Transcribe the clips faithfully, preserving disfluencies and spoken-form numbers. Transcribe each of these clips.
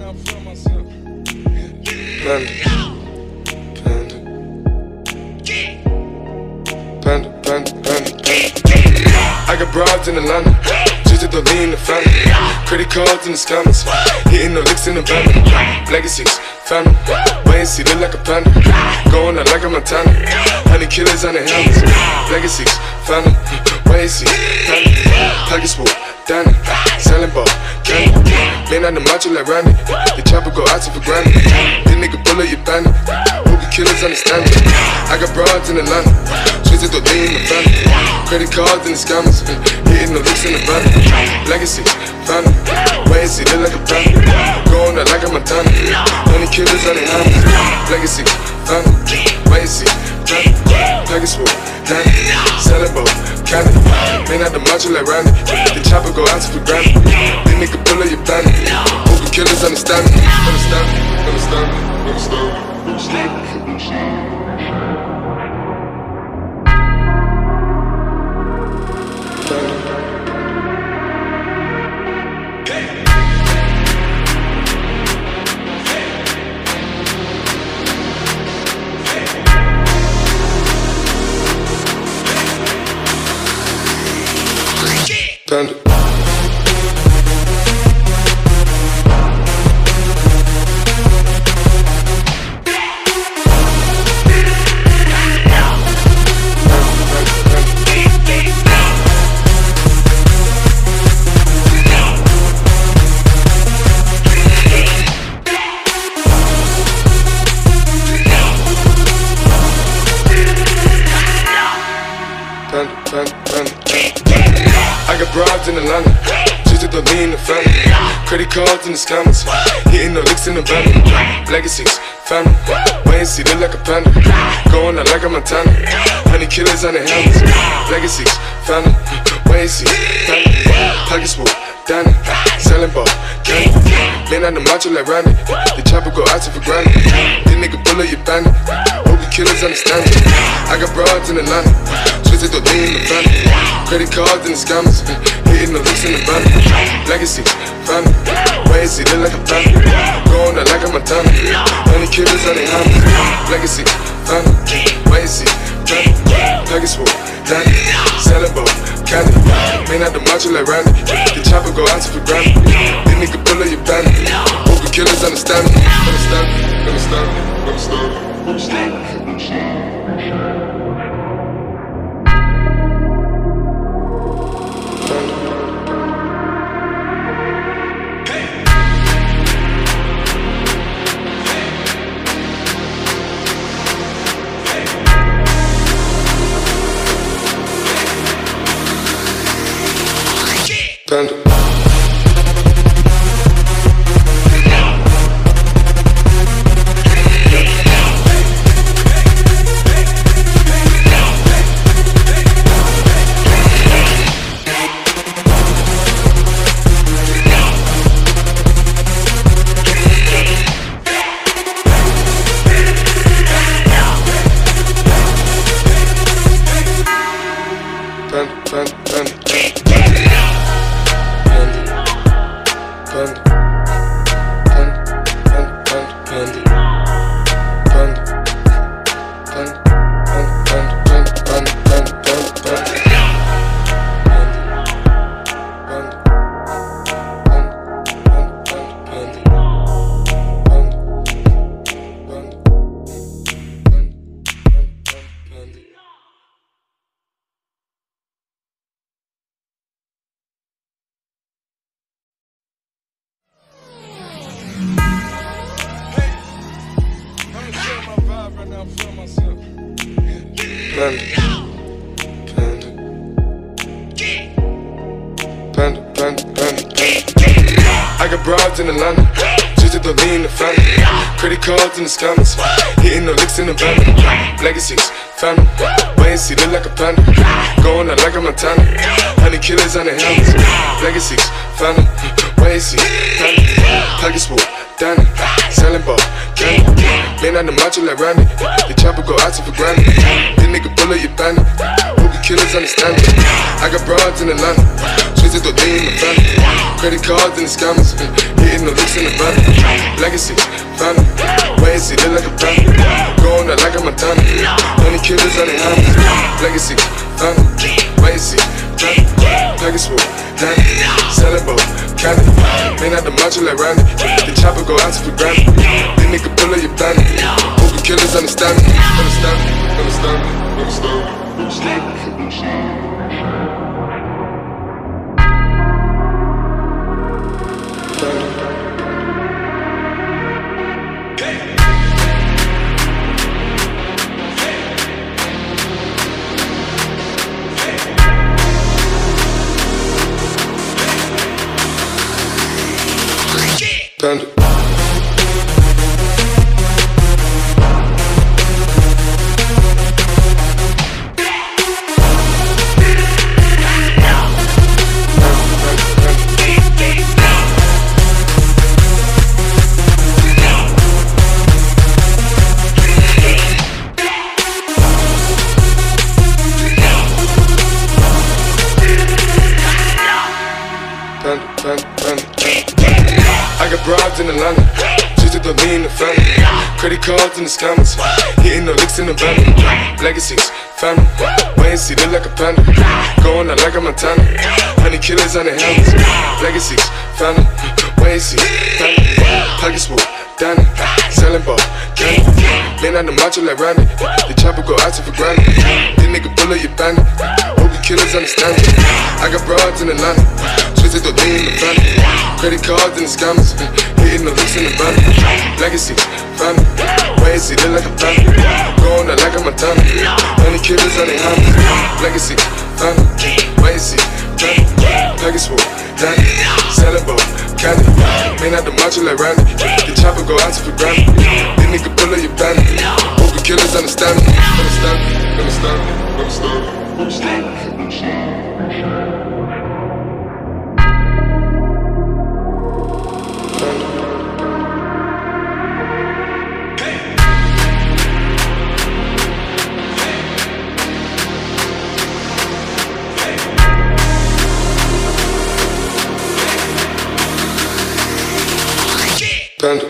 Panda, panda, panda, panda, panda, panda. I got broads in Atlanta, just to lean the family. Credit cards in the scammers, hitting the licks in the van. Legacies, family, wait and see, look like a panda. Going out like a Montana, honey killers on the helmets. Legacies, family, wait and see, family. Pockets full, Danny, selling ball, candy. Man on the macho like Randy, the chopper go out to for granted. This nigga bullet you bandit, hope you killers understand it. I got broads in Atlanta, switch to lean the family. Credit cards in the scammers, hitting the licks in the van. Legacies, family, wait and see, look like a panda. Going out like a Montana, honey killers on the helmets. Legacies, family, wait and see, family. Pockets full, Danny, selling ball, candy. Man out the macho like Randy, the chopper go out to for granted. This nigga bullet you bandit, hope you killers understand me. Understand me, understand me, understand me, understand me, understand me. Panda. I got broads in Atlanta, just to lean the family. Credit cards in the scammers, hitting the licks in the van. Legacies, family, wait and see, look like a panda. Going out like a Montana, honey killers on the helmets. Legacies, family, wait and see, family. Pockets full, Danny, selling ball, candy. Man on the macho like Randy, the chopper go out to for granted. This nigga bullet you bandit, hope you killers understand it. I got broads in Atlanta, switch to lean the family. Credit cards in the scammers, hitting the licks in the van. Legacies, family, wait and see, look like a panda. Going out like a Montana, honey killers on the helmets. Legacies, family, wait and see, family. Pockets full, Danny, selling ball, candy. Man out the macho like Randy, the chopper go out to for granted. This nigga bullet you bandit, hope you killers understand me. Understand me, understand me, understand me, understand me, understand me. Panda. Panda, panda, panda, panda, panda. I got broads in Atlanta, just to lean the family. Credit cards in the scammers, hitting the licks in the van. Legacies, family, wait and see, look like a panda. Going out like a Montana, honey killers on the helmets. Legacies, family, wait and see, family. Pockets full, Danny, selling ball, candy. Man on the macho like Randy, the chopper go out to for granted. This nigga bullet you bandit, hope you killers understand it. I got broads in Atlanta, Twisted the lean in the family. Credit cards and the scammers. Hitting the licks in the van. Legacy, family. Wait and see, look like a panda. Going out like a Montana. Honey killers on their hands. Legacy, family. Wait and see, family. Package full, Danny. Selling both, candy. Man out the macho like Randy. The chopper go out to for granted. This nigga pull up your planet. Hope the killers understand me. Understand me, understand me, understand me, understand me, understand me. Panda. I got broads in Atlanta, just to lean the family. Credit cards and the scammers, hitting the licks in the van. Legacies, family, wait and see, look like a panda. Going out like a Montana, honey killers on their hands. Legacies, family, wait and see, family. Pockets full, Danny, selling ball, candy. Man out the macho like Randy, the chopper go out to for granted. This nigga pull up your bandit, hope the killers understand it. I got broads in Atlanta, twisted the lean in the family. Credit cards and the scammers, hitting the licks in the van. Legacy, family, wait and see, look like a panda. Going out like a Montana, honey killers on their hands. Legacy, family, wait and see, family. Package full, Danny, selling ball, candy. Man out the macho like Randy, the chopper go out to for granted. This nigga pull up your bandit, hope the killers understand me. Understand me, understand me, understand me, understand me, understand me. Panda.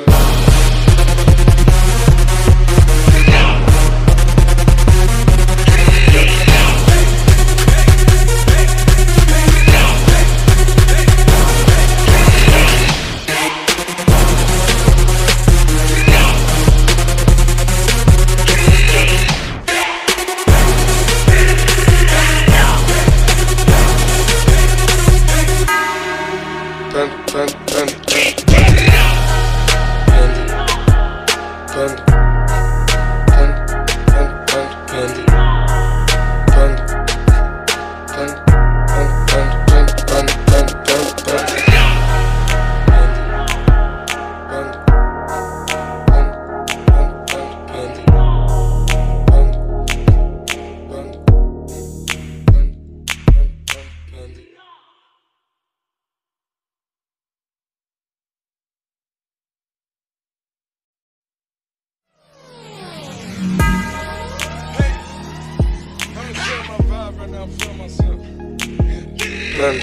Panda,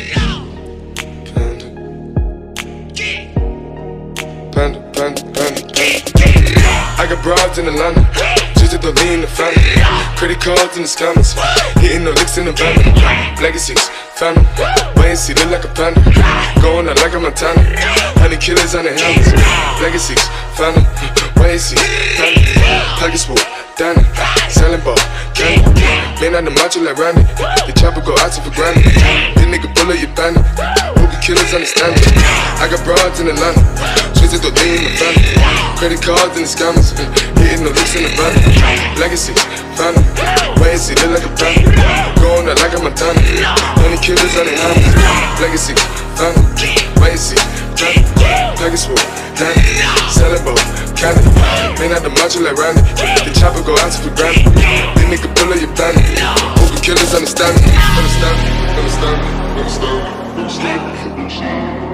panda, panda, panda, panda. I got broads in Atlanta, just to lean the family. Credit cards and the scammers, hitting the licks in the van. Legacies, family, wait and see, look like a panda. Going out like a Montana, honey killers on their hands. Legacies, family, wait and see, family. Pockets full, Danny, selling ball, candy. Man out the macho like Randy, the chopper go out to for granted. This nigga pull up your bandit, hope the killers understand me. I got broads in Atlanta, twisted the lean in the family. Credit cards and the scammers, hitting the licks in the van. Legacy, family, wait and see, look like a panda. Going out like a Montana, honey killers on their hands. Legacy, family, wait and see, family. Package full, Danny, selling ball, candy. Man out the macho like Randy, the chopper go out to for granted. This nigga pull up your bandit, hope the killers understand me. Understand me, understand me, understand me, understand me, understand me.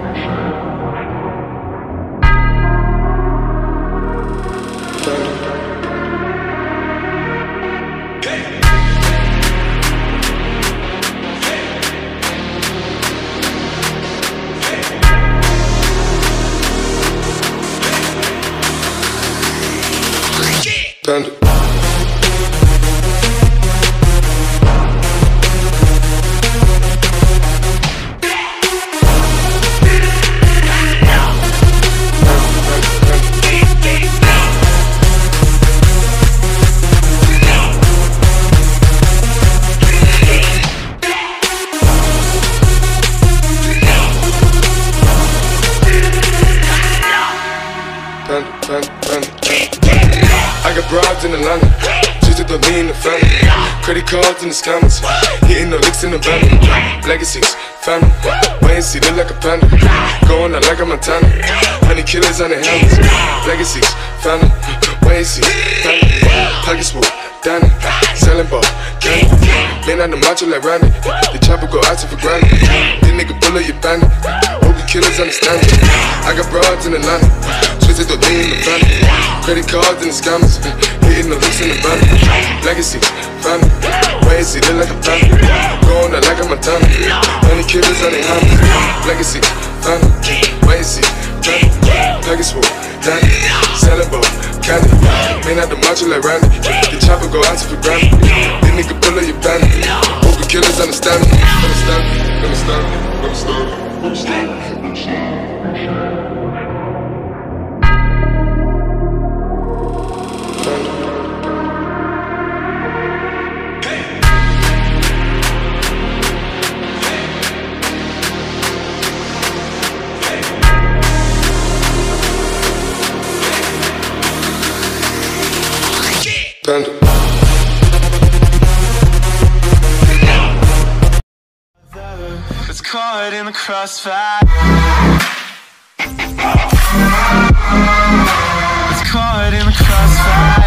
Panda. I got broads in Atlanta, just to the lean the family. Credit cards in the scammers, hitting the licks in the van. Legacies, family, wait and see, look like a panda. Going out like a Montana, honey killers on the helmets. Legacies, family, wait and see, family. Pockets full, Danny, selling ball, candy. Man on the macho like Randy, the chopper go out to for granted. This nigga bullet you bandit, hope the killers understand it. I got broads in Atlanta, twisted the lean in the family. Credit cards and the scammers, hitting the looks in the van. Legacy, family, wait and see, look like a panda. Going out like a Montana, honey killers on their hammers. Legacy, family, wait and see, family. Pockets full, Danny, selling ball, candy. Man out the macho like Randy, the chopper go out to for granted. This nigga pull up your bandit, hope the killers understand me. Understand me, understand me, understand me, understand me, understand me. Panda. It's caught in the crossfire. It's caught in the crossfire.